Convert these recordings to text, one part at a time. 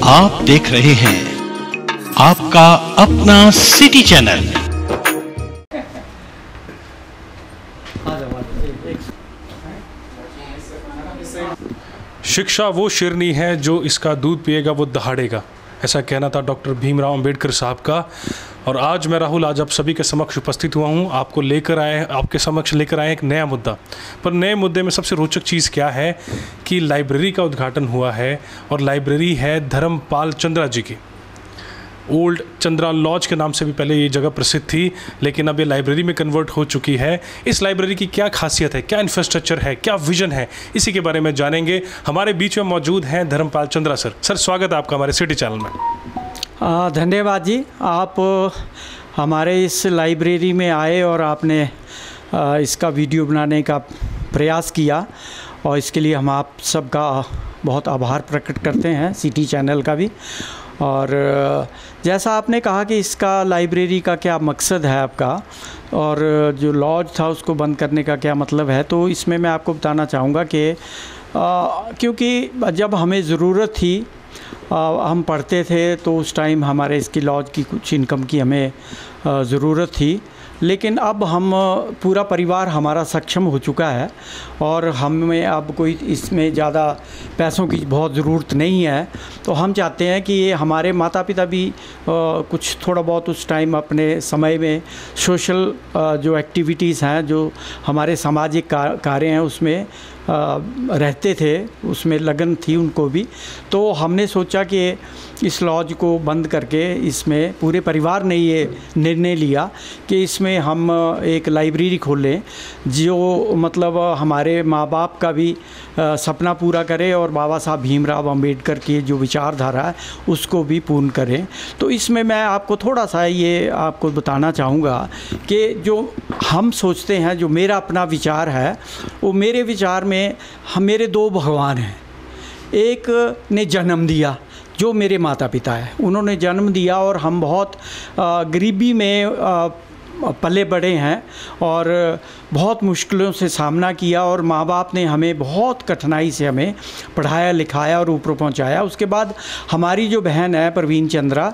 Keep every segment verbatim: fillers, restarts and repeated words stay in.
आप देख रहे हैं आपका अपना सिटी चैनल। शिक्षा वो शेरनी है जो इसका दूध पिएगा वो दहाड़ेगा, ऐसा कहना था डॉक्टर भीमराव अंबेडकर साहब का। और आज मैं राहुल आज आप सभी के समक्ष उपस्थित हुआ हूँ, आपको लेकर आए आपके समक्ष लेकर आए एक नया मुद्दा। पर नए मुद्दे में सबसे रोचक चीज़ क्या है कि लाइब्रेरी का उद्घाटन हुआ है और लाइब्रेरी है धर्मपाल चंद्रा जी की। ओल्ड चंद्रा लॉज के नाम से भी पहले ये जगह प्रसिद्ध थी, लेकिन अब ये लाइब्रेरी में कन्वर्ट हो चुकी है। इस लाइब्रेरी की क्या खासियत है, क्या इंफ्रास्ट्रक्चर है, क्या विजन है, इसी के बारे में जानेंगे। हमारे बीच में मौजूद हैं धर्मपाल चंद्रा सर। सर स्वागत है आपका हमारे सिटी चैनल में। धन्यवाद जी, आप हमारे इस लाइब्रेरी में आए और आपने आ, इसका वीडियो बनाने का प्रयास किया और इसके लिए हम आप सबका बहुत आभार प्रकट करते हैं, सिटी चैनल का भी। और जैसा आपने कहा कि इसका लाइब्रेरी का क्या मकसद है आपका और जो लॉज था उसको बंद करने का क्या मतलब है, तो इसमें मैं आपको बताना चाहूँगा कि क्योंकि जब हमें ज़रूरत थी, आ, हम पढ़ते थे तो उस टाइम हमारे इसकी लॉज की कुछ इनकम की हमें ज़रूरत थी, लेकिन अब हम पूरा परिवार हमारा सक्षम हो चुका है और हमें अब कोई इसमें ज़्यादा पैसों की बहुत ज़रूरत नहीं है। तो हम चाहते हैं कि ये हमारे माता पिता भी आ, कुछ थोड़ा बहुत उस टाइम अपने समय में सोशल आ, जो एक्टिविटीज़ हैं, जो हमारे सामाजिक कार्य हैं उसमें आ, रहते थे, उसमें लगन थी उनको भी। तो हमने सोचा कि इस लॉज को बंद करके इसमें पूरे परिवार ने ये निर्णय लिया कि इसमें हम एक लाइब्रेरी खोलें जो मतलब हमारे माँ बाप का भी आ, सपना पूरा करे और बाबा साहब भीमराव अंबेडकर की जो विचारधारा है उसको भी पूर्ण करें। तो इसमें मैं आपको थोड़ा सा ये आपको बताना चाहूँगा कि जो हम सोचते हैं, जो मेरा अपना विचार है, वो मेरे विचार में हम मेरे दो भगवान हैं। एक ने जन्म दिया जो मेरे माता पिता हैं, उन्होंने जन्म दिया और हम बहुत गरीबी में पले बड़े हैं और बहुत मुश्किलों से सामना किया और माँ बाप ने हमें बहुत कठिनाई से हमें पढ़ाया लिखाया और ऊपर पहुँचाया। उसके बाद हमारी जो बहन है प्रवीण चंद्रा,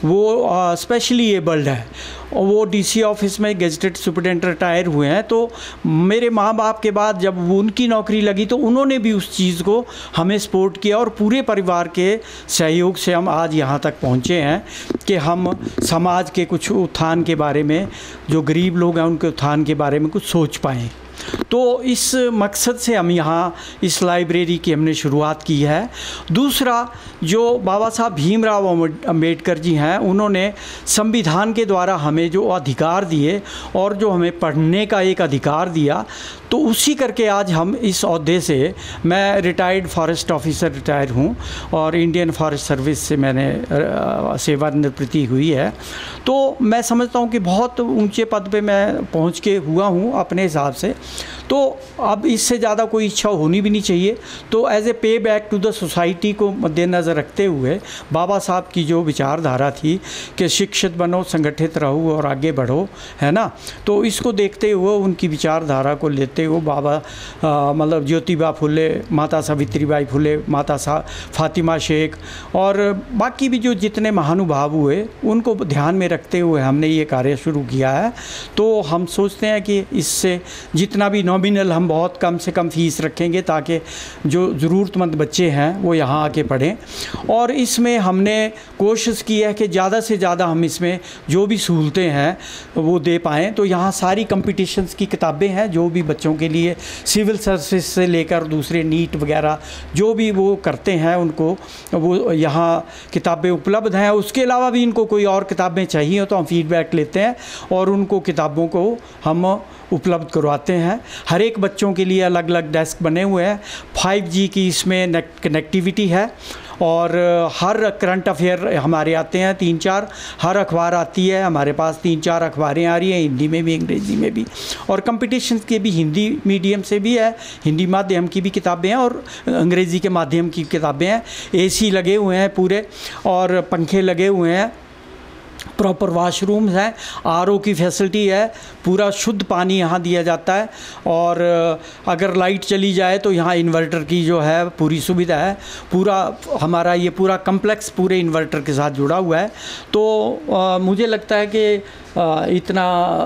वो स्पेशली एबल्ड है और वो डीसी ऑफिस में गेजेटेड सुपरटेंडेंट रिटायर हुए हैं। तो मेरे माँ बाप के बाद जब वो उनकी नौकरी लगी तो उन्होंने भी उस चीज़ को हमें सपोर्ट किया और पूरे परिवार के सहयोग से हम आज यहाँ तक पहुँचे हैं कि हम समाज के कुछ उत्थान के बारे में, जो गरीब लोग हैं उनके उत्थान के बारे में कुछ सोच पाएँ। तो इस मकसद से हम यहाँ इस लाइब्रेरी की हमने शुरुआत की है। दूसरा, जो बाबा साहब भीमराव अंबेडकर जी हैं, उन्होंने संविधान के द्वारा हमें जो अधिकार दिए और जो हमें पढ़ने का एक अधिकार दिया, तो उसी करके आज हम इस ओहदे से, मैं रिटायर्ड फॉरेस्ट ऑफिसर रिटायर हूँ और इंडियन फॉरेस्ट सर्विस से मैंने सेवानिवृत्ति हुई है। तो मैं समझता हूँ कि बहुत ऊंचे पद पे मैं पहुँच के हुआ हूँ अपने हिसाब से। तो अब इससे ज़्यादा कोई इच्छा होनी भी नहीं चाहिए। तो एज ए पे बैक टू द सोसाइटी को मद्देनज़र रखते हुए बाबा साहब की जो विचारधारा थी कि शिक्षित बनो, संगठित रहो और आगे बढ़ो, है ना, तो इसको देखते हुए उनकी विचारधारा को लेते हुए बाबा मतलब ज्योतिबा फुले, माता सावित्रीबाई फुले, माता सा फातिमा शेख और बाकी भी जो जितने महानुभाव हुए उनको ध्यान में रखते हुए हमने ये कार्य शुरू किया है। तो हम सोचते हैं कि इससे जितना भी नॉमिनल हम बहुत कम से कम फ़ीस रखेंगे ताकि जो ज़रूरतमंद बच्चे हैं वो यहाँ आके पढ़ें। और इसमें हमने कोशिश की है कि ज़्यादा से ज़्यादा हम इसमें जो भी सहूलतें हैं वो दे पाएँ। तो यहाँ सारी कंपटीशन्स की किताबें हैं जो भी बच्चों के लिए, सिविल सर्विस से लेकर दूसरे नीट वगैरह जो भी वो करते हैं उनको वो यहाँ किताबें उपलब्ध हैं। उसके अलावा भी इनको कोई और किताबें चाहिए तो हम फीडबैक लेते हैं और उनको किताबों को हम उपलब्ध करवाते हैं। हर एक बच्चों के लिए अलग अलग डेस्क बने हुए हैं। फाइव जी की इसमें कनेक्टिविटी है और हर करंट अफेयर हमारे आते हैं, तीन चार, हर अखबार आती है हमारे पास, तीन चार अखबारें आ रही हैं, हिंदी में भी अंग्रेज़ी में भी, और कंपटीशन के भी हिंदी मीडियम से भी है, हिंदी माध्यम की भी किताबें हैं और अंग्रेज़ी के माध्यम की किताबें हैं। एसी लगे हुए हैं पूरे और पंखे लगे हुए हैं प्रॉपर वाशरूम्स हैं, आरओ की फैसिलिटी है, पूरा शुद्ध पानी यहाँ दिया जाता है। और अगर लाइट चली जाए तो यहाँ इन्वर्टर की जो है पूरी सुविधा है। पूरा हमारा ये पूरा कम्प्लेक्स पूरे इन्वर्टर के साथ जुड़ा हुआ है। तो आ, मुझे लगता है कि आ, इतना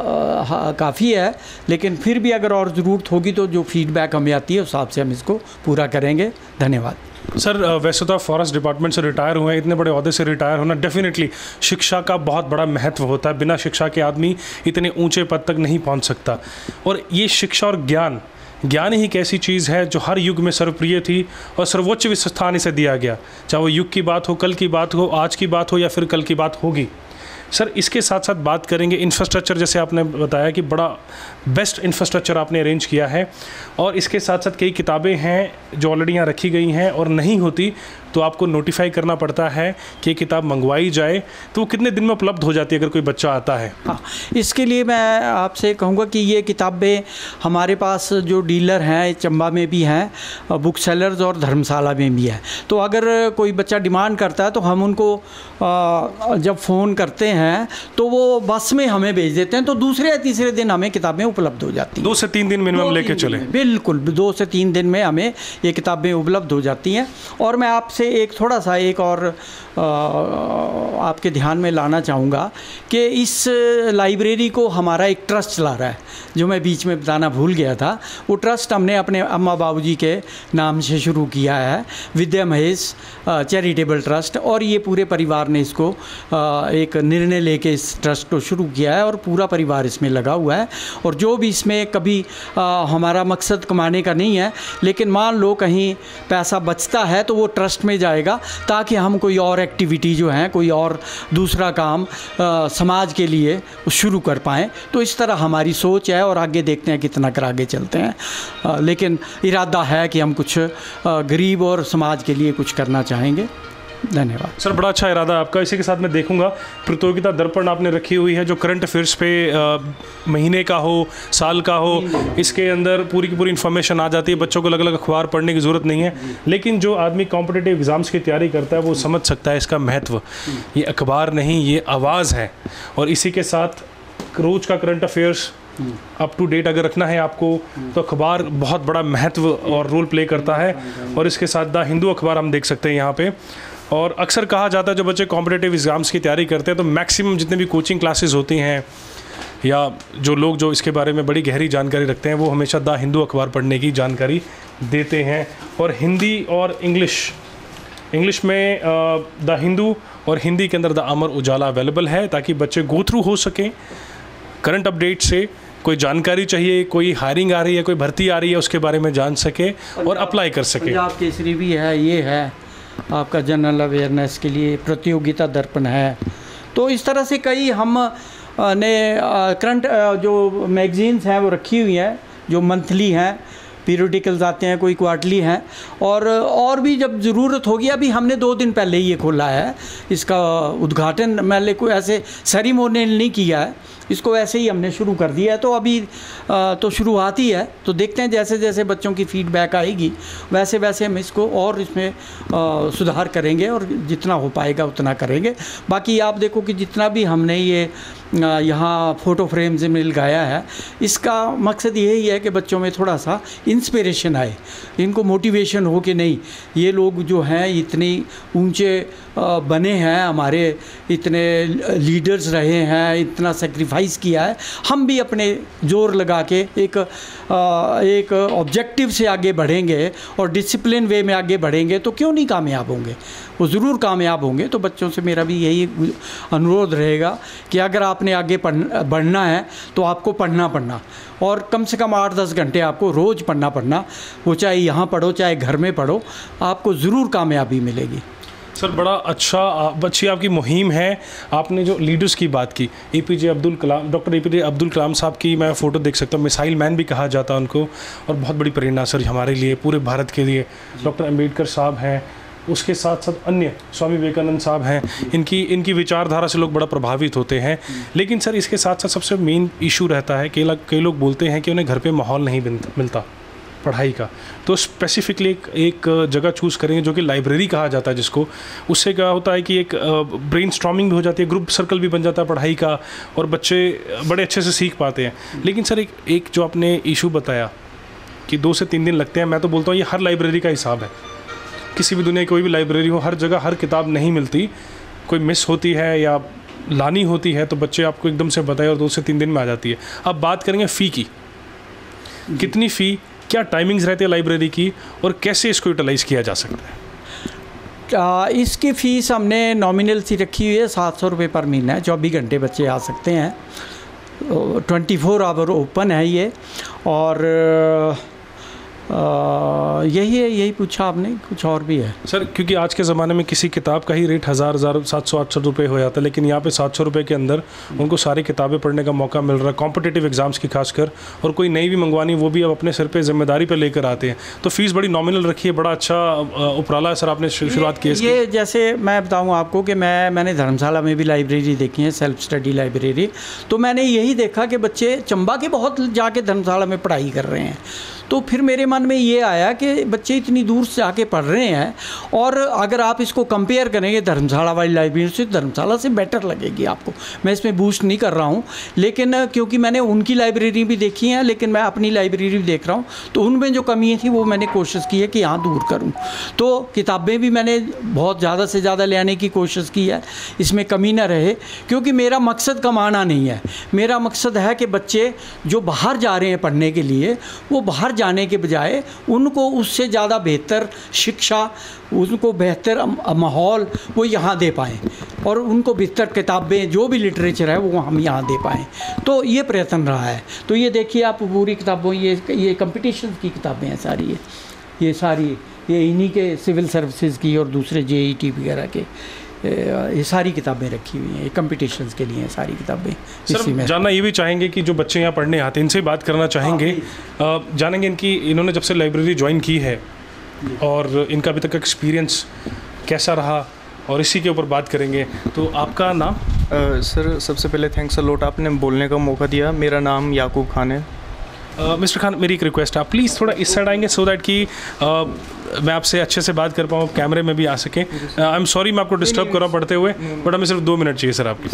काफ़ी है, लेकिन फिर भी अगर और ज़रूरत होगी तो जो फीडबैक हमें आती है उस हिसाब से हम इसको पूरा करेंगे। धन्यवाद। सर, वैसे तो आप फॉरेस्ट डिपार्टमेंट से रिटायर हुए हैं, इतने बड़े ओहदे से रिटायर होना डेफिनेटली शिक्षा का बहुत बड़ा महत्व होता है। बिना शिक्षा के आदमी इतने ऊंचे पद तक नहीं पहुंच सकता। और ये शिक्षा और ज्ञान ज्ञान ही एक ऐसी चीज़ है जो हर युग में सर्वप्रिय थी और सर्वोच्च स्थान इसे दिया गया, चाहे वो युग की बात हो, कल की बात हो, आज की बात हो या फिर कल की बात होगी। सर, इसके साथ साथ बात करेंगे इंफ्रास्ट्रक्चर, जैसे आपने बताया कि बड़ा बेस्ट इंफ्रास्ट्रक्चर आपने अरेंज किया है। और इसके साथ साथ कई किताबें हैं जो ऑलरेडी यहाँ रखी गई हैं और नहीं होती तो आपको नोटिफाई करना पड़ता है कि किताब मंगवाई जाए, तो वो कितने दिन में उपलब्ध हो जाती है अगर कोई बच्चा आता है? हाँ, इसके लिए मैं आपसे कहूँगा कि ये किताबें हमारे पास जो डीलर हैं चंबा में भी हैं, बुक सेलर्स और धर्मशाला में भी है। तो अगर कोई बच्चा डिमांड करता है तो हम उनको जब फ़ोन करते हैं तो वो बस में हमें भेज देते हैं, तो दूसरे या तीसरे दिन हमें किताबें उपलब्ध हो जाती हैं। दो से तीन दिन मिनिमम लेके चले? बिल्कुल, दो से तीन दिन में हमें ये किताबें उपलब्ध हो जाती हैं। और मैं आपसे एक थोड़ा सा एक और आ, आपके ध्यान में लाना चाहूँगा कि इस लाइब्रेरी को हमारा एक ट्रस्ट चला रहा है, जो मैं बीच में बताना भूल गया था। वो ट्रस्ट हमने अपने अम्मा बाबूजी के नाम से शुरू किया है, विद्या महेश चैरिटेबल ट्रस्ट। और ये पूरे परिवार ने इसको आ, एक निर्णय लेके इस ट्रस्ट को शुरू किया है और पूरा परिवार इसमें लगा हुआ है। और जो भी इसमें कभी आ, हमारा मकसद कमाने का नहीं है, लेकिन मान लो कहीं पैसा बचता है तो वो ट्रस्ट में जाएगा ताकि हम कोई और एक्टिविटी जो है, कोई और दूसरा काम आ, समाज के लिए शुरू कर पाएँ। तो इस तरह हमारी सोच है और आगे देखते हैं कितना कर आगे चलते हैं। आ, लेकिन इरादा है कि हम कुछ आ, गरीब और समाज के लिए कुछ करना चाहेंगे। धन्यवाद सर, बड़ा अच्छा इरादा है आपका। इसी के साथ मैं देखूंगा प्रतियोगिता दर्पण आपने रखी हुई है जो करंट अफेयर्स पे आ, महीने का हो, साल का हो, इसके अंदर पूरी की पूरी इन्फॉर्मेशन आ जाती है। बच्चों को अलग अलग अखबार पढ़ने की ज़रूरत नहीं है, लेकिन जो आदमी कॉम्पिटिटिव एग्ज़ाम्स की तैयारी करता है वो समझ सकता है इसका महत्व। ये अखबार नहीं, ये आवाज़ है। और इसी के साथ रोज़ का current affairs up to date अगर रखना है आपको तो अखबार बहुत बड़ा महत्व और रोल प्ले करता है। और इसके साथ द हिंदू अखबार हम देख सकते हैं यहाँ पे। और अक्सर कहा जाता है जो बच्चे कॉम्पिटिटिव एग्ज़ाम्स की तैयारी करते हैं तो मैक्सिमम जितने भी कोचिंग क्लासेस होती हैं या जो लोग जो इसके बारे में बड़ी गहरी जानकारी रखते हैं वो हमेशा द हिंदू अखबार पढ़ने की जानकारी देते हैं। और हिंदी और इंग्लिश इंग्लिश में द हिंदू और हिंदी के अंदर द अमर उजाला अवेलेबल है ताकि बच्चे गो थ्रू हो सकें करंट अपडेट से। कोई जानकारी चाहिए, कोई हायरिंग आ रही है, कोई भर्ती आ रही है, उसके बारे में जान सके और अप्लाई कर सके। पंजाब केसरी भी है, ये है आपका जनरल अवेयरनेस के लिए, प्रतियोगिता दर्पण है। तो इस तरह से कई हम ने करंट जो मैगजीन्स हैं वो रखी हुई हैं, जो मंथली हैं, पीरियडिकल्स आते हैं, कोई क्वार्टरली हैं। और और भी जब ज़रूरत होगी, अभी हमने दो दिन पहले ही ये खोला है, इसका उद्घाटन मैंने कोई ऐसे सेरिमोनियल नहीं किया है, इसको ऐसे ही हमने शुरू कर दिया है। तो अभी आ, तो शुरुआत ही है, तो देखते हैं जैसे जैसे बच्चों की फीडबैक आएगी वैसे वैसे हम इसको और इसमें आ, सुधार करेंगे और जितना हो पाएगा उतना करेंगे। बाकी आप देखो कि जितना भी हमने ये यहाँ फ़ोटो फ्रेम्स में लगाया है, इसका मकसद यही है कि बच्चों में थोड़ा सा इंस्पिरेशन आए, इनको मोटिवेशन हो कि नहीं ये लोग जो हैं इतने ऊंचे बने हैं, हमारे इतने लीडर्स रहे हैं, इतना सेक्रीफाइस किया है, हम भी अपने जोर लगा के एक एक ऑब्जेक्टिव से आगे बढ़ेंगे और डिसिप्लिन वे में आगे बढ़ेंगे तो क्यों नहीं कामयाब होंगे, वो ज़रूर कामयाब होंगे। तो बच्चों से मेरा भी यही अनुरोध रहेगा कि अगर आपने आगे पढ़ बढ़ना है तो आपको पढ़ना पढ़ना और कम से कम आठ दस घंटे आपको रोज़ पढ़ना पढ़ना, वो चाहे यहाँ पढ़ो चाहे घर में पढ़ो, आपको ज़रूर कामयाबी मिलेगी। सर, बड़ा अच्छा अच्छी आपकी मुहिम है। आपने जो लीडर्स की बात की, A P J Abdul Kalam, doctor A P J Abdul Kalam साहब की मैं फ़ोटो देख सकता हूँ, मिसाइल मैन भी कहा जाता है उनको, और बहुत बड़ी प्रेरणा सर हमारे लिए, पूरे भारत के लिए। डॉक्टर अम्बेडकर साहब हैं, उसके साथ साथ अन्य स्वामी विवेकानंद साहब हैं, इनकी इनकी विचारधारा से लोग बड़ा प्रभावित होते हैं। लेकिन सर इसके साथ साथ सबसे मेन इशू रहता है कि कई लोग बोलते हैं कि उन्हें घर पे माहौल नहीं मिलता। पढ़ाई का, तो स्पेसिफिकली एक एक जगह चूज़ करेंगे जो कि लाइब्रेरी कहा जाता है जिसको। उससे क्या होता है कि एक ब्रेन स्टॉर्मिंग भी हो जाती है, ग्रुप सर्कल भी बन जाता है पढ़ाई का, और बच्चे बड़े अच्छे से सीख पाते हैं। लेकिन सर एक एक जो आपने इशू बताया कि दो से तीन दिन लगते हैं, मैं तो बोलता हूँ ये हर लाइब्रेरी का हिसाब है। किसी भी दुनिया की कोई भी लाइब्रेरी हो, हर जगह हर किताब नहीं मिलती, कोई मिस होती है या लानी होती है तो बच्चे आपको एकदम से बताए और दो से तीन दिन में आ जाती है। अब बात करेंगे फ़ी की, कितनी फ़ी, क्या टाइमिंग्स रहती है लाइब्रेरी की, और कैसे इसको यूटिलाइज़ किया जा सकता है? आ, इसकी फ़ीस हमने नॉमिनल सी रखी हुई है, सात सौ रुपये पर महीना है। चौबीस घंटे बच्चे आ सकते हैं, ट्वेंटी फोर आवर ओपन है ये। और आ, यही है, यही पूछा आपने, कुछ और भी है सर? क्योंकि आज के ज़माने में किसी किताब का ही रेट हज़ार हज़ार सात सौ आठ सौ रुपये हो जाता है, लेकिन यहाँ पे सात सौ रुपये के अंदर उनको सारी किताबें पढ़ने का मौका मिल रहा है, कॉम्पिटिटिव एग्ज़ाम्स की खासकर, और कोई नई भी मंगवानी वो भी अब अपने सिर पे जिम्मेदारी पे लेकर आते हैं। तो फीस बड़ी नॉमिनल रखी है, बड़ा अच्छा उपराला है सर आपने शुरुआत की है। ये जैसे मैं बताऊँ आपको कि मैं मैंने धर्मशाला में भी लाइब्रेरी देखी है, सेल्फ स्टडी लाइब्रेरी, तो मैंने यही देखा कि बच्चे चंबा के बहुत जाके धर्मशाला में पढ़ाई कर रहे हैं। तो फिर मेरे मन में ये आया कि बच्चे इतनी दूर से आके पढ़ रहे हैं, और अगर आप इसको कंपेयर करेंगे धर्मशाला वाली लाइब्रेरी से, धर्मशाला से बेटर लगेगी आपको। मैं इसमें बूस्ट नहीं कर रहा हूँ, लेकिन क्योंकि मैंने उनकी लाइब्रेरी भी देखी है, लेकिन मैं अपनी लाइब्रेरी भी देख रहा हूँ, तो उनमें जो कमी थी वो मैंने कोशिश की है कि यहाँ दूर करूँ। तो किताबें भी मैंने बहुत ज़्यादा से ज़्यादा लेने की कोशिश की है, इसमें कमी ना रहे, क्योंकि मेरा मकसद कमाना नहीं है। मेरा मकसद है कि बच्चे जो बाहर जा रहे हैं पढ़ने के लिए, वो बाहर जाने के बजाय उनको उससे ज़्यादा बेहतर शिक्षा, उनको बेहतर माहौल वो यहाँ दे पाएँ, और उनको बेहतर किताबें, जो भी लिटरेचर है वो हम यहाँ दे पाएँ। तो ये प्रयत्न रहा है। तो ये देखिए आप पूरी किताबों, ये ये कंपटीशन की किताबें हैं सारी, ये ये सारी ये इन्हीं के सिविल सर्विसेज की और दूसरे जे ई टी वगैरह के, ये सारी किताबें रखी हुई हैं, ये कंपटीशंस के लिए हैं सारी किताबें। सर में जानना ये भी चाहेंगे कि जो बच्चे यहाँ पढ़ने आते हैं, इनसे बात करना चाहेंगे, जानेंगे इनकी, इन्होंने जब से लाइब्रेरी ज्वाइन की है और इनका अभी तक एक्सपीरियंस कैसा रहा, और इसी के ऊपर बात करेंगे। तो आपका नाम? uh, सर सबसे पहले थैंक्स अ लॉट, आपने बोलने का मौका दिया। मेरा नाम याकूब खान है। मिस्टर uh, खान, मेरी एक रिक्वेस्ट है, आप प्लीज़ थोड़ा इस साइड आएंगे सो दैट कि uh, मैं आपसे अच्छे से बात कर पाऊँ, कैमरे में भी आ सकें। आई एम सॉरी मैं आपको डिस्टर्ब कर रहा हूँ पढ़ते हुए, बट हमें सिर्फ दो मिनट चाहिए सर आपकी।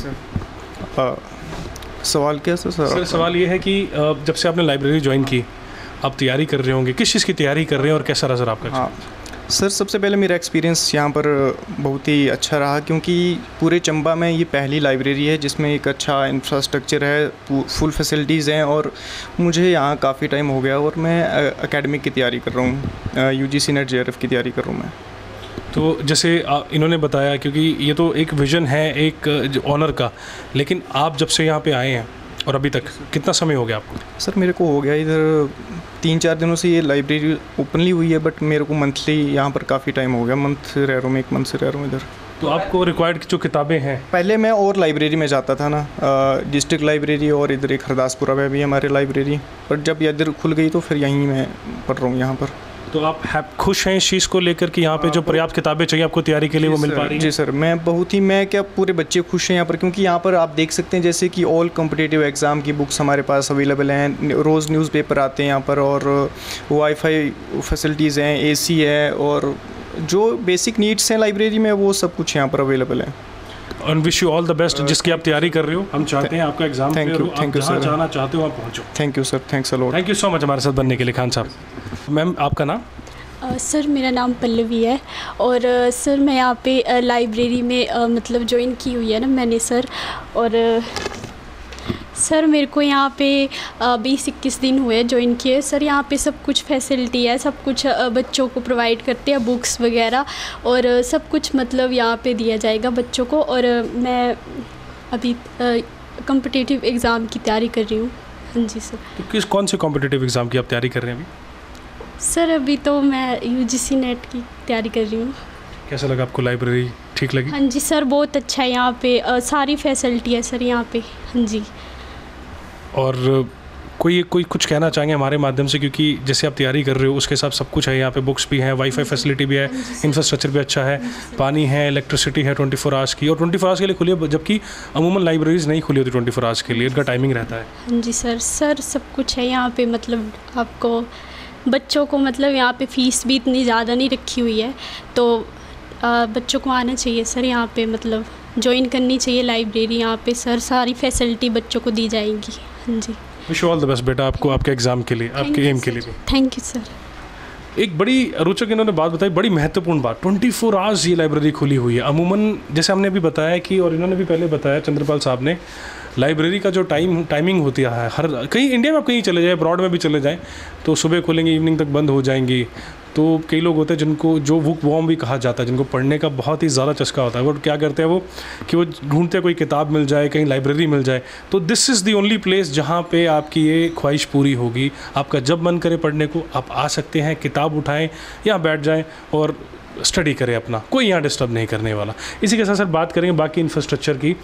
सर सवाल क्या सर? सर सवाल ये है कि uh, जब से आपने लाइब्रेरी ज्वाइन की, आप तैयारी कर रहे होंगे, किस चीज़ की तैयारी कर रहे हैं और कैसा रहा सर आपका? हाँ सर, सबसे पहले मेरा एक्सपीरियंस यहाँ पर बहुत ही अच्छा रहा, क्योंकि पूरे चंबा में ये पहली लाइब्रेरी है जिसमें एक अच्छा इंफ्रास्ट्रक्चर है, फुल फैसिलिटीज़ हैं, और मुझे यहाँ काफ़ी टाइम हो गया और मैं एकेडमिक की तैयारी कर रहा हूँ, यूजीसी नेट जेआरएफ की तैयारी कर रहा हूँ मैं। तो जैसे इन्होंने बताया, क्योंकि ये तो एक विज़न है एक ऑनर का, लेकिन आप जब से यहाँ पे आए हैं और अभी तक कितना समय हो गया आपको? सर मेरे को हो गया इधर तीन चार दिनों से ये लाइब्रेरी ओपनली हुई है, बट मेरे को मंथली यहाँ पर काफ़ी टाइम हो गया, मंथ रह रहा हूँ मैं, एक मंथ से रह रहा हूँ इधर। तो आपको रिक्वायर्ड जो किताबें हैं, पहले मैं और लाइब्रेरी में जाता था ना, डिस्ट्रिक्ट लाइब्रेरी, और इधर एक हरदासपुरा में भी हमारी लाइब्रेरी, पर जब इधर खुल गई तो फिर यहीं मैं पढ़ रहा हूँ यहाँ पर। तो आप खुश हैं इस चीज़ को लेकर कि यहाँ पे जो पर्याप्त किताबें चाहिए आपको तैयारी के लिए वो मिल पा रही हैं? जी सर, मैं बहुत ही, मैं क्या पूरे बच्चे खुश हैं यहाँ पर, क्योंकि यहाँ पर आप देख सकते हैं जैसे कि ऑल कॉम्पिटिटिव एग्ज़ाम की बुक्स हमारे पास अवेलेबल हैं, रोज़ न्यूज़पेपर आते हैं यहाँ पर, और वाईफाई फैसिलिटीज़ हैं, एसी है, और जो बेसिक नीड्स हैं लाइब्रेरी में वो सब कुछ यहाँ पर अवेलेबल है। And wish you all the best जिसकी आप तैयारी कर रहे हो। हम चाहते हैं आपका exam thank you thank you sir, जाना चाहते हो आप पहुँचो। Thank you sir, thanks a lot. Thank you so much हमारे साथ बनने के लिए। खान साहब, मैम आपका नाम? Uh, सर मेरा नाम पल्लवी है, और uh, सर मैं यहाँ पे uh, लाइब्रेरी में uh, मतलब ज्वाइन की हुई है ना मैंने सर, और uh, सर मेरे को यहाँ पे बीस इक्कीस दिन हुए ज्वाइन किए सर। यहाँ पे सब कुछ फैसिलिटी है, सब कुछ uh, बच्चों को प्रोवाइड करते हैं, बुक्स वगैरह, और uh, सब कुछ मतलब यहाँ पे दिया जाएगा बच्चों को। और uh, मैं अभी कॉम्पिटिटिव uh, एग्ज़ाम की तैयारी कर रही हूँ। हाँ जी सर। तो किस कौन से कॉम्पिटिटिव एग्ज़ाम की आप तैयारी कर रहे हैं अभी? सर अभी तो मैं यूजीसी नेट की तैयारी कर रही हूँ। कैसा लगा आपको लाइब्रेरी, ठीक लगी? हाँ जी सर, बहुत अच्छा है यहाँ पे, आ, सारी फैसिलिटी है सर यहाँ पे। हाँ जी। और कोई कोई कुछ कहना चाहेंगे हमारे माध्यम से, क्योंकि जैसे आप तैयारी कर रहे हो उसके हिसाब सब कुछ है यहाँ पे, बुक्स भी हैं, वाईफाई फैसिलिटी भी है, इंफ्रास्ट्रक्चर भी अच्छा है, पानी है, इलेक्ट्रिसिटी है ट्वेंटी फोर आवर्स की, और ट्वेंटी फोर आवर्स के लिए खुली है, जबकि अमूमन लाइब्रेरीज़ नहीं खुली होती ट्वेंटी फोर आवर्स के लिए, इनका टाइमिंग रहता है। हाँ जी सर, सर सब कुछ है यहाँ पे, मतलब आपको बच्चों को मतलब यहाँ पे फ़ीस भी इतनी ज़्यादा नहीं रखी हुई है, तो आ, बच्चों को आना चाहिए सर यहाँ पे, मतलब ज्वाइन करनी चाहिए लाइब्रेरी यहाँ पे सर, सारी फैसिलिटी बच्चों को दी जाएंगी। हाँ जी, विश ऑल द बेस्ट बेटा आपको, आपके एग्ज़ाम के लिए, आपके एम के लिए भी। Thank you sir. एक बड़ी रोचक इन्होंने बात बताई, बड़ी महत्वपूर्ण बात, ट्वेंटी फोर आवर्स ये लाइब्रेरी खुली हुई है। अमूमन जैसे हमने अभी बताया कि, और इन्होंने भी पहले बताया चंद्रपाल साहब ने, लाइब्रेरी का जो टाइम टाइमिंग होती है हर कहीं इंडिया में आप कहीं चले जाए, अब्रॉड में भी चले जाएं, तो सुबह खोलेंगे इवनिंग तक बंद हो जाएंगी। तो कई लोग होते हैं जिनको जो बुक वॉर्म भी कहा जाता है, जिनको पढ़ने का बहुत ही ज़्यादा चस्का होता है, वो क्या करते हैं वो कि वो ढूंढते कोई किताब मिल जाए, कहीं लाइब्रेरी मिल जाए। तो this is the only place जहाँ पे आपकी ये ख्वाहिश पूरी होगी। आपका जब मन करे पढ़ने को, आप आ सकते हैं, किताब उठाएँ या बैठ जाएँ और स्टडी करें अपना, कोई यहाँ डिस्टर्ब नहीं करने वाला। इसी के साथ साथ बात करेंगे बाकी इंफ्रास्ट्रक्चर की।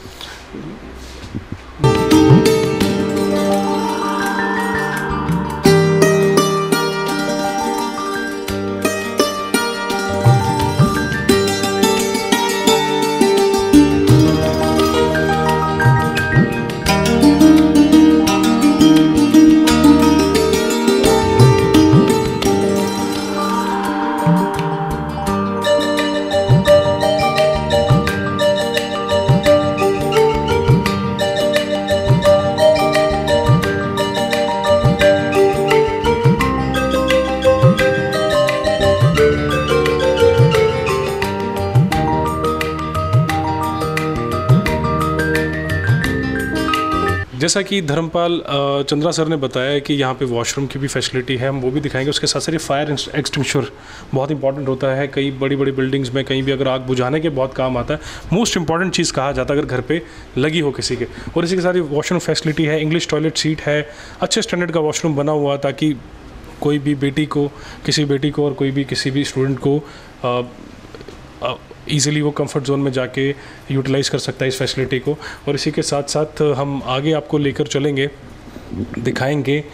जैसा कि धर्मपाल चंद्रा सर ने बताया कि यहाँ पे वॉशरूम की भी फैसिलिटी है, हम वो भी दिखाएंगे। उसके साथ साथ ये फायर एक्सटिंग्विशर बहुत इंपॉर्टेंट होता है, कई बड़ी बड़ी बिल्डिंग्स में कहीं भी अगर आग बुझाने के बहुत काम आता है, मोस्ट इंपॉर्टेंट चीज़ कहा जाता है अगर घर पे लगी हो किसी के। और इसी के साथ ये वॉशरूम फैसिलिटी है, इंग्लिश टॉयलेट सीट है, अच्छे स्टैंडर्ड का वॉशरूम बना हुआ, ताकि कोई भी बेटी को किसी बेटी को और कोई भी किसी भी स्टूडेंट को आ, आ, ईज़िली वो कंफर्ट जोन में जाके यूटिलाइज़ कर सकता है इस फैसिलिटी को। और इसी के साथ साथ हम आगे आपको लेकर चलेंगे, दिखाएंगे।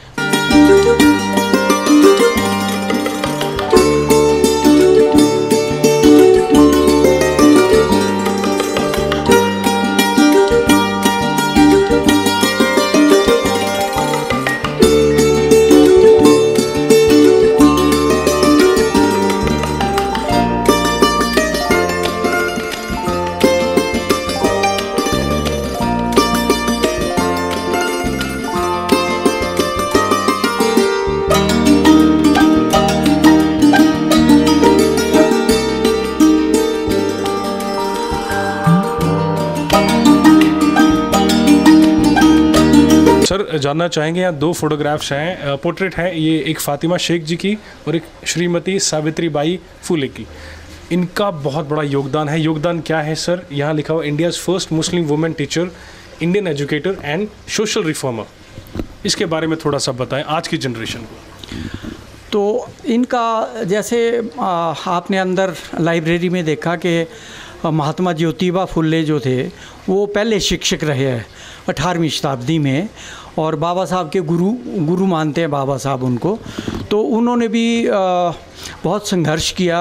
सर जानना चाहेंगे, यहाँ दो फोटोग्राफ्स हैं, पोर्ट्रेट हैं, ये एक फ़ातिमा शेख जी की और एक श्रीमती सावित्री बाई फुले की। इनका बहुत बड़ा योगदान है। योगदान क्या है सर? यहाँ लिखा हुआ India's first Muslim women teacher, Indian educator and social reformer. इसके बारे में थोड़ा सा बताएं आज की जनरेशन को। तो इनका जैसे आपने अंदर लाइब्रेरी में देखा कि महात्मा ज्योतिबा फुले जो थे वो पहले शिक्षक रहे हैं अठारहवीं शताब्दी में, और बाबा साहब के गुरु गुरु मानते हैं बाबा साहब उनको। तो उन्होंने भी बहुत संघर्ष किया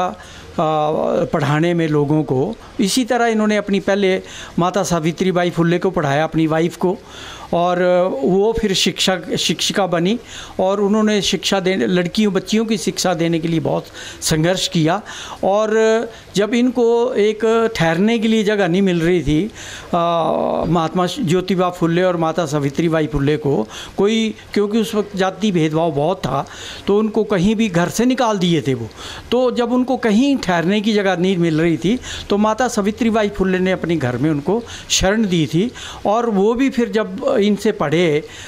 पढ़ाने में लोगों को। इसी तरह इन्होंने अपनी पहले माता सावित्री बाई फुले को पढ़ाया, अपनी वाइफ को, और वो फिर शिक्षक शिक्षिका बनी और उन्होंने शिक्षा देने लड़कियों बच्चियों की शिक्षा देने के लिए बहुत संघर्ष किया। और जब इनको एक ठहरने के लिए जगह नहीं मिल रही थी महात्मा ज्योतिबा फुले और माता सावित्री बाई फुले को कोई, क्योंकि उस वक्त जाति भेदभाव बहुत था, तो उनको कहीं भी घर से निकाल दिए थे वो। तो जब उनको कहीं ठहरने की जगह नहीं मिल रही थी तो माता सावित्री बाई फुले ने अपने घर में उनको शरण दी थी। और वो भी फिर जब इनसे पढ़े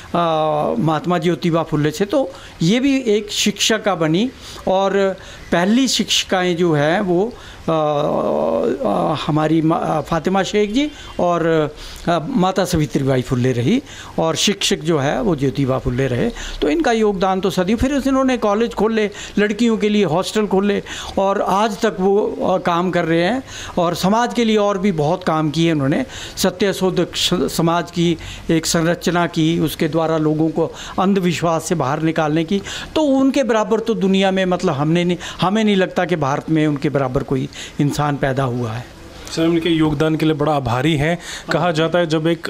महात्मा ज्योतिबा फुले से, तो ये भी एक शिक्षिका बनी। और पहली शिक्षिकाएं जो हैं वो आ, आ, हमारी फातिमा शेख जी और आ, माता सावित्री बाई फुले रही, और शिक्षक जो है वो ज्योतिबा फुले रहे। तो इनका योगदान तो सदी। फिर इन्होंने कॉलेज खोले, लड़कियों के लिए हॉस्टल खोले, और आज तक वो काम कर रहे हैं। और समाज के लिए और भी बहुत काम किए उन्होंने। सत्यशोधक समाज की एक संरचना की, उसके द्वारा लोगों को अंधविश्वास से बाहर निकालने की। तो उनके बराबर तो दुनिया में मतलब हमने नहीं हमें नहीं लगता कि भारत में उनके बराबर कोई इंसान पैदा हुआ है। सर उनके योगदान के लिए बड़ा आभारी हैं। कहा जाता है जब एक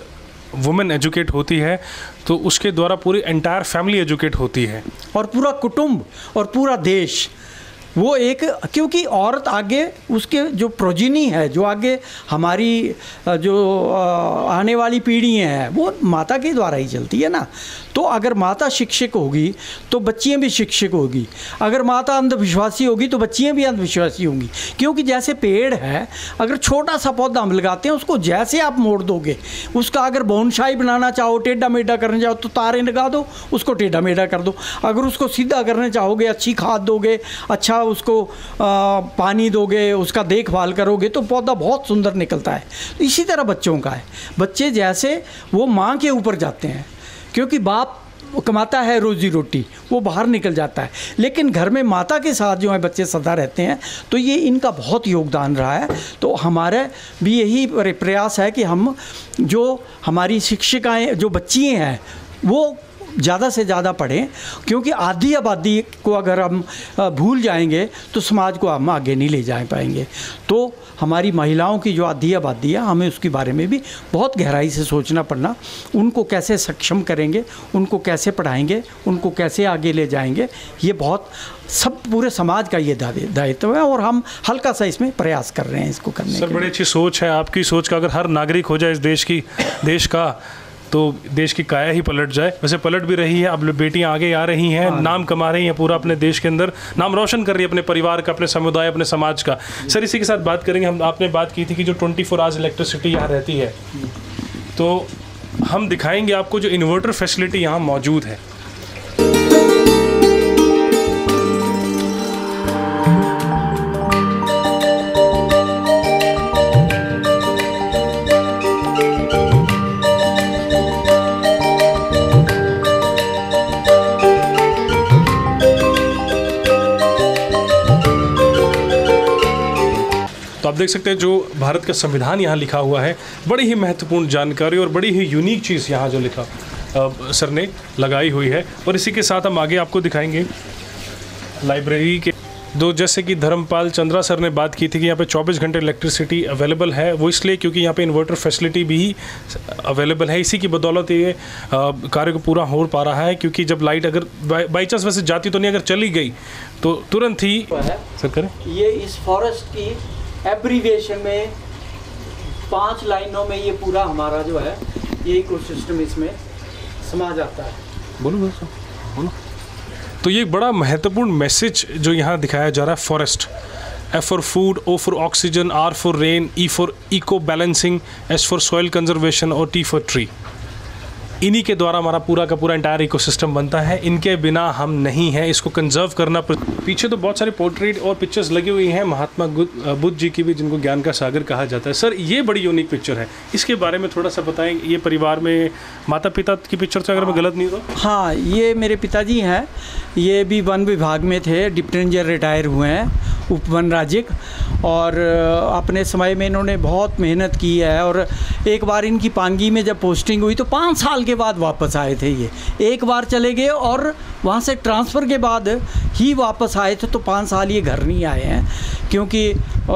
वुमेन एजुकेट होती है तो उसके द्वारा पूरी एंटायर फैमिली एजुकेट होती है, और पूरा कुटुंब और पूरा देश वो एक, क्योंकि औरत आगे उसके जो प्रोजिनी है, जो आगे हमारी जो आने वाली पीढ़ी हैं वो माता के द्वारा ही चलती है ना। तो अगर माता शिक्षक होगी तो बच्चियाँ भी शिक्षक होगी, अगर माता अंधविश्वासी होगी तो बच्चियाँ भी अंधविश्वासी होंगी। क्योंकि जैसे पेड़ है, अगर छोटा सा पौधा हम लगाते हैं उसको जैसे आप मोड़ दोगे, उसका अगर बोनसाई बनाना चाहो, टेढ़ा मेढ़ा करना चाहो तो तारे लगा दो, उसको टेढ़ा मेढ़ा कर दो। अगर उसको सीधा करना चाहोगे, अच्छी खाद दोगे, अच्छा उसको आ, पानी दोगे, उसका देखभाल करोगे तो पौधा बहुत सुंदर निकलता है। इसी तरह बच्चों का है, बच्चे जैसे वो माँ के ऊपर जाते हैं, क्योंकि बाप कमाता है रोजी रोटी, वो बाहर निकल जाता है, लेकिन घर में माता के साथ जो है बच्चे सदा रहते हैं। तो ये इनका बहुत योगदान रहा है। तो हमारे भी यही प्रयास है कि हम जो हमारी शिक्षिकाएँ जो बच्ची हैं वो ज़्यादा से ज़्यादा पढ़ें, क्योंकि आधी आबादी को अगर हम भूल जाएंगे तो समाज को हम आगे नहीं ले जा पाएंगे। तो हमारी महिलाओं की जो आधी आबादी है, हमें उसके बारे में भी बहुत गहराई से सोचना पड़ना, उनको कैसे सक्षम करेंगे, उनको कैसे पढ़ाएंगे, उनको कैसे आगे ले जाएंगे, ये बहुत सब पूरे समाज का ये दायित्व है और हम हल्का सा इसमें प्रयास कर रहे हैं इसको करने सर, बड़ी अच्छी सोच है आपकी। सोच का अगर हर नागरिक हो जाए इस देश की देश का तो देश की काया ही पलट जाए। वैसे पलट भी रही है, अब बेटियां आगे आ रही हैं, नाम कमा रही हैं, पूरा अपने देश के अंदर नाम रोशन कर रही है, अपने परिवार का, अपने समुदाय, अपने समाज का। सर, इसी के साथ बात करेंगे हम। आपने बात की थी कि जो ट्वेंटी फोर आवर्स इलेक्ट्रिसिटी यहाँ रहती है, तो हम दिखाएंगे आपको जो इन्वर्टर फैसिलिटी यहाँ मौजूद है। आप देख सकते हैं जो भारत का संविधान यहाँ लिखा हुआ है, बड़ी ही महत्वपूर्ण जानकारी और बड़ी ही यूनिक चीज़ यहाँ जो लिखा आ, सर ने लगाई हुई है। और इसी के साथ हम आगे आपको दिखाएंगे लाइब्रेरी के दो, जैसे कि धर्मपाल चंद्रा सर ने बात की थी कि यहाँ पे चौबीस घंटे इलेक्ट्रिसिटी अवेलेबल है। वो इसलिए क्योंकि यहाँ पे इन्वर्टर फैसिलिटी भी अवेलेबल है। इसी की बदौलत ये कार्य को पूरा हो पा रहा है, क्योंकि जब लाइट अगर बाई चांस वैसे जाती तो नहीं, अगर चली गई तो तुरंत ही सर करें। ये इस फॉरेस्ट की एब्रीविएशन में पांच लाइनों में ये पूरा हमारा जो है ये इकोसिस्टम इसमें समा जाता है। बोलो बोलो बोलो। तो ये बड़ा महत्वपूर्ण मैसेज जो यहाँ दिखाया जा रहा है। Forest, F for food, O for oxygen, R for rain, E for eco balancing, S for soil conservation और टी फॉर ट्री। इन्हीं के द्वारा हमारा पूरा का पूरा एंटायर इकोसिस्टम बनता है। इनके बिना हम नहीं हैं। इसको कंजर्व करना। पीछे तो बहुत सारी पोर्ट्रेट और पिक्चर्स लगी हुई हैं महात्मा बुद्ध जी की भी, जिनको ज्ञान का सागर कहा जाता है। सर, ये बड़ी यूनिक पिक्चर है, इसके बारे में थोड़ा सा बताएं। ये परिवार में माता पिता की पिक्चर से अगर मैं गलत नहीं हूँ तो? हाँ, ये मेरे पिताजी हैं। ये भी वन विभाग में थे, डिप्टी रेंजर रिटायर हुए हैं, उप वन राज्यिक, और अपने समय में इन्होंने बहुत मेहनत की है। और एक बार इनकी पांगी में जब पोस्टिंग हुई तो पाँच साल के बाद वापस आए थे। ये एक बार चले गए और वहाँ से ट्रांसफ़र के बाद ही वापस आए थे। तो पाँच साल ये घर नहीं आए हैं, क्योंकि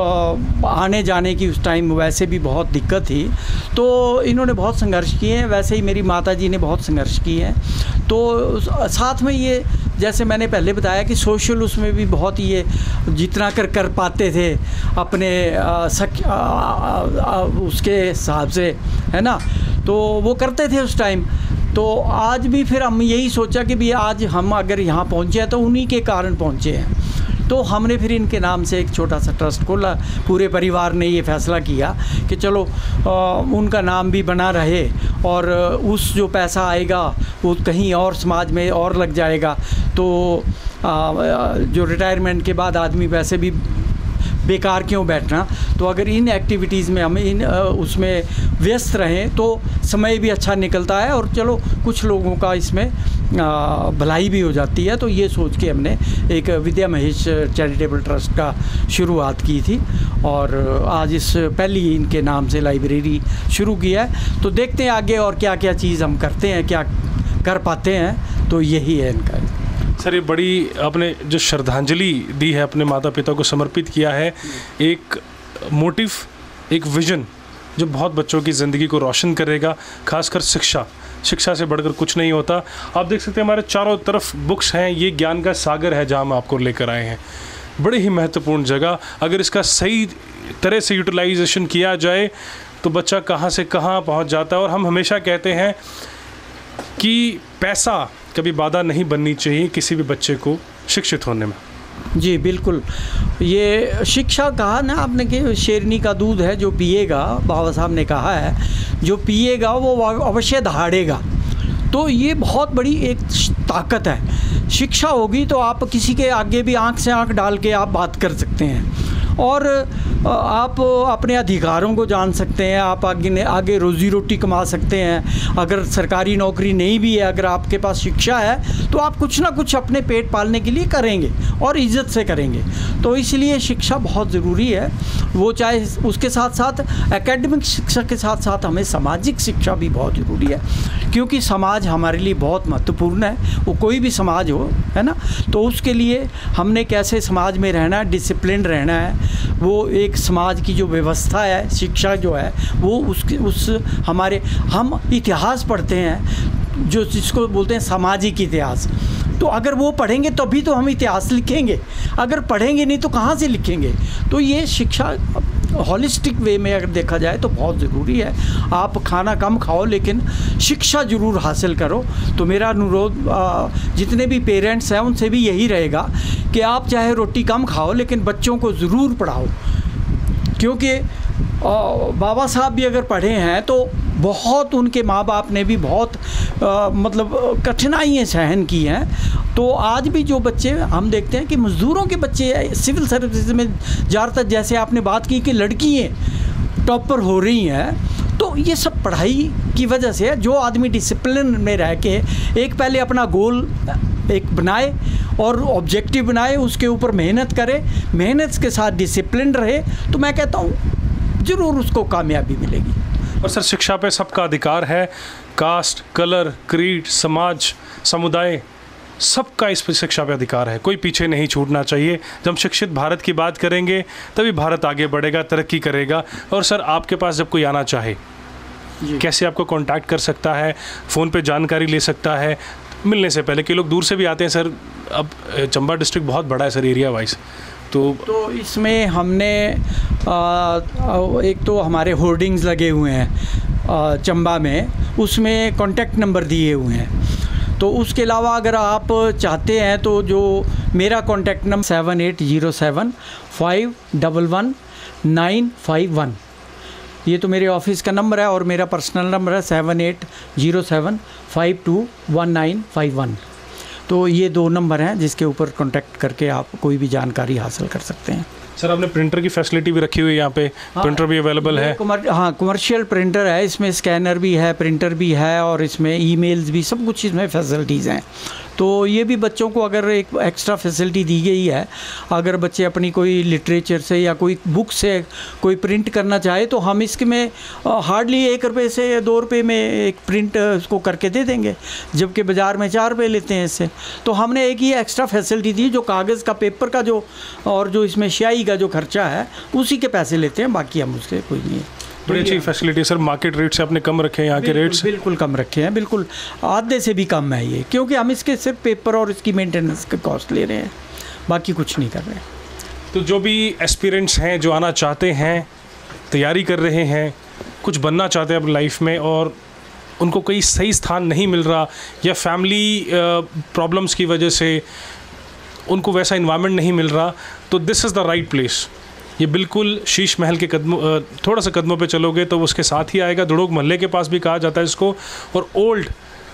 आने जाने की उस टाइम वैसे भी बहुत दिक्कत थी। तो इन्होंने बहुत संघर्ष किए हैं। वैसे ही मेरी माता जी ने बहुत संघर्ष किए हैं। तो साथ में ये, जैसे मैंने पहले बताया कि सोशल उसमें भी बहुत ये जितना कर कर पाते थे अपने आ, सक, आ, आ, आ, उसके हिसाब से, है ना, तो वो करते थे उस टाइम। तो आज भी फिर हम यही सोचा कि भी आज हम अगर यहाँ पहुँचे हैं तो उन्हीं के कारण पहुँचे हैं। तो हमने फिर इनके नाम से एक छोटा सा ट्रस्ट खोला। पूरे परिवार ने ये फैसला किया कि चलो आ, उनका नाम भी बना रहे और उस जो पैसा आएगा वो कहीं और समाज में और लग जाएगा। तो आ, जो रिटायरमेंट के बाद आदमी वैसे भी बेकार क्यों बैठना, तो अगर इन एक्टिविटीज़ में हम इन उसमें व्यस्त रहें तो समय भी अच्छा निकलता है और चलो कुछ लोगों का इसमें भलाई भी हो जाती है। तो ये सोच के हमने एक विद्या महेश चैरिटेबल ट्रस्ट का शुरुआत की थी और आज इस पहली इनके नाम से लाइब्रेरी शुरू की है। तो देखते हैं आगे और क्या क्या चीज़ हम करते हैं, क्या कर पाते हैं। तो यही है इनका। सर, ये बड़ी आपने जो श्रद्धांजलि दी है, अपने माता पिता को समर्पित किया है, एक मोटिव, एक विजन जो बहुत बच्चों की ज़िंदगी को रोशन करेगा, खासकर शिक्षा। शिक्षा से बढ़कर कुछ नहीं होता। आप देख सकते हैं हमारे चारों तरफ बुक्स हैं, ये ज्ञान का सागर है जहाँ हम आपको लेकर आए हैं। बड़ी ही महत्वपूर्ण जगह, अगर इसका सही तरह से यूटिलाइजेशन किया जाए तो बच्चा कहाँ से कहाँ पहुँच जाता है। और हम हमेशा कहते हैं कि पैसा कभी बाधा नहीं बननी चाहिए किसी भी बच्चे को शिक्षित होने में। जी बिल्कुल, ये शिक्षा कहा ना आपने कि शेरनी का दूध है जो पिएगा, बाबा साहब ने कहा है, जो पिएगा वो अवश्य दहाड़ेगा। तो ये बहुत बड़ी एक ताकत है। शिक्षा होगी तो आप किसी के आगे भी आंख से आंख डाल के आप बात कर सकते हैं और आप अपने अधिकारों को जान सकते हैं, आप आगे आगे रोज़ी रोटी कमा सकते हैं। अगर सरकारी नौकरी नहीं भी है, अगर आपके पास शिक्षा है तो आप कुछ ना कुछ अपने पेट पालने के लिए करेंगे और इज़्ज़त से करेंगे। तो इसलिए शिक्षा बहुत ज़रूरी है। वो चाहे उसके साथ साथ एकेडमिक शिक्षा के साथ साथ हमें सामाजिक शिक्षा भी बहुत ज़रूरी है, क्योंकि समाज हमारे लिए बहुत महत्वपूर्ण है। वो कोई भी समाज हो, है ना, तो उसके लिए हमने कैसे समाज में रहना है, डिसिप्लिन रहना है। वो एक समाज की जो व्यवस्था है, शिक्षा जो है वो उसके उस हमारे हम इतिहास पढ़ते हैं जो जिसको बोलते हैं सामाजिक इतिहास। तो अगर वो पढ़ेंगे तभी तो हम इतिहास लिखेंगे, अगर पढ़ेंगे नहीं तो कहाँ से लिखेंगे। तो ये शिक्षा हॉलिस्टिक वे में अगर देखा जाए तो बहुत ज़रूरी है। आप खाना कम खाओ लेकिन शिक्षा ज़रूर हासिल करो। तो मेरा अनुरोध जितने भी पेरेंट्स हैं उनसे भी यही रहेगा कि आप चाहे रोटी कम खाओ लेकिन बच्चों को ज़रूर पढ़ाओ, क्योंकि बाबा साहब भी अगर पढ़े हैं तो बहुत उनके माँ बाप ने भी बहुत आ, मतलब कठिनाइयाँ सहन की हैं। तो आज भी जो बच्चे हम देखते हैं कि मज़दूरों के बच्चे सिविल सर्विस में ज़्यादातर, जैसे आपने बात की कि लड़कियाँ टॉपर हो रही हैं, तो ये सब पढ़ाई की वजह से है। जो आदमी डिसिप्लिन में रह के एक पहले अपना गोल एक बनाए और ऑब्जेक्टिव बनाए, उसके ऊपर मेहनत करे, मेहनत के साथ डिसिप्लिन रहे, तो मैं कहता हूँ ज़रूर उसको कामयाबी मिलेगी। और सर शिक्षा पे सबका अधिकार है। कास्ट, कलर, क्रीड, समाज, समुदाय, सबका इस पर शिक्षा पे अधिकार है। कोई पीछे नहीं छूटना चाहिए। जब हम शिक्षित भारत की बात करेंगे तभी भारत आगे बढ़ेगा, तरक्की करेगा। और सर आपके पास जब कोई आना चाहे कैसे आपको कांटेक्ट कर सकता है, फ़ोन पे जानकारी ले सकता है मिलने से पहले? कि लोग दूर से भी आते हैं सर। अब चंबा डिस्ट्रिक्ट बहुत बड़ा है सर एरिया वाइज, तो तो इसमें हमने आ, एक तो हमारे होर्डिंग्स लगे हुए हैं आ, चंबा में, उसमें कॉन्टैक्ट नंबर दिए हुए हैं। तो उसके अलावा अगर आप चाहते हैं तो जो मेरा contact number seven eight zero seven five double one nine five one, ये तो मेरे ऑफिस का नंबर है, और मेरा पर्सनल नंबर है seven eight zero seven five two one nine five one. तो ये दो नंबर हैं जिसके ऊपर कांटेक्ट करके आप कोई भी जानकारी हासिल कर सकते हैं। सर आपने प्रिंटर की फैसिलिटी भी रखी हुई है यहाँ पे? हाँ, प्रिंटर भी अवेलेबल है? कुमर, हाँ कमर्शियल प्रिंटर है, इसमें स्कैनर भी है, प्रिंटर भी है, और इसमें ईमेल्स भी, सब कुछ इसमें फैसिलिटीज़ हैं। तो ये भी बच्चों को अगर एक एक्स्ट्रा फैसिलिटी दी गई है, अगर बच्चे अपनी कोई लिटरेचर से या कोई बुक से कोई प्रिंट करना चाहे तो हम इसके में हार्डली एक रुपये से या दो रुपये में एक प्रिंट उसको करके दे देंगे, जबकि बाज़ार में चार रुपये लेते हैं इससे। तो हमने एक ही एक्स्ट्रा फैसिलिटी दी, जो कागज़ का, पेपर का जो और जो इसमें स्याही का जो खर्चा है उसी के पैसे लेते हैं, बाकी हम उसके कोई नहीं है। बड़ी अच्छी फैसिलिटी सर। मार्केट रेट से आपने कम रखे हैं यहाँ के रेट्स? बिल्कुल कम रखे हैं, बिल्कुल आधे से भी कम है ये, क्योंकि हम इसके सिर्फ पेपर और इसकी मेंटेनेंस के कॉस्ट ले रहे हैं, बाकी कुछ नहीं कर रहे हैं। तो जो भी एस्पिरेंट्स हैं, जो आना चाहते हैं, तैयारी कर रहे हैं, कुछ बनना चाहते हैं अपनी लाइफ में और उनको कोई सही स्थान नहीं मिल रहा या फैमिली प्रॉब्लम्स की वजह से उनको वैसा इन्वायरमेंट नहीं मिल रहा, तो this is the right place. ये बिल्कुल शीश महल के कदमों, थोड़ा सा कदमों पे चलोगे तो उसके साथ ही आएगा। दुड़ोग महल्ले के पास भी कहा जाता है इसको। और ओल्ड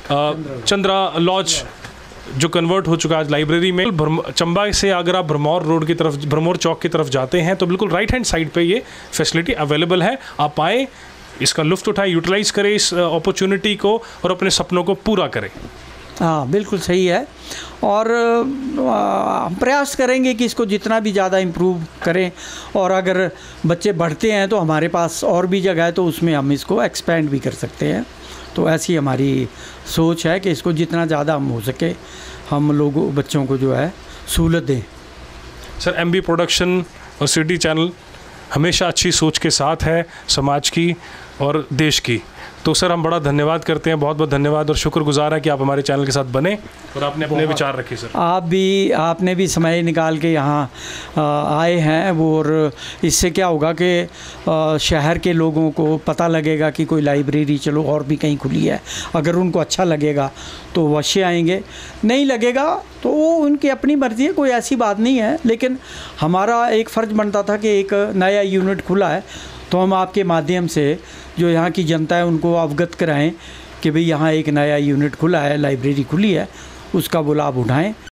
चंद्रा लॉज जो कन्वर्ट हो चुका है आज लाइब्रेरी में। चंबा से अगर आप भरमौर रोड की तरफ, भरमौर चौक की तरफ जाते हैं तो बिल्कुल राइट हैंड साइड पे ये फैसिलिटी अवेलेबल है। आप आएँ, इसका लुफ्त उठाएं, यूटिलाइज़ करें इस अपॉर्चुनिटी को और अपने सपनों को पूरा करें। हाँ बिल्कुल सही है, और हम प्रयास करेंगे कि इसको जितना भी ज़्यादा इम्प्रूव करें, और अगर बच्चे बढ़ते हैं तो हमारे पास और भी जगह है तो उसमें हम इसको एक्सपेंड भी कर सकते हैं। तो ऐसी हमारी सोच है कि इसको जितना ज़्यादा हम हो सके हम लोगों बच्चों को जो है सहूलत दें। सर एम बी प्रोडक्शन और सिटी चैनल हमेशा अच्छी सोच के साथ है समाज की और देश की। तो सर हम बड़ा धन्यवाद करते हैं, बहुत बहुत धन्यवाद और शुक्रगुजार है कि आप हमारे चैनल के साथ बने और आपने अपने विचार रखे सर। आप भी आपने भी समय निकाल के यहाँ आए हैं वो, और इससे क्या होगा कि शहर के लोगों को पता लगेगा कि कोई लाइब्रेरी चलो और भी कहीं खुली है। अगर उनको अच्छा लगेगा तो अवश्य आएंगे, नहीं लगेगा तो वो उनकी अपनी मर्ज़ी है, कोई ऐसी बात नहीं है। लेकिन हमारा एक फ़र्ज़ बनता था कि एक नया यूनिट खुला है तो हम आपके माध्यम से जो यहाँ की जनता है उनको अवगत कराएं कि भाई यहाँ एक नया यूनिट खुला है, लाइब्रेरी खुली है, उसका वो लाभ उठाएं।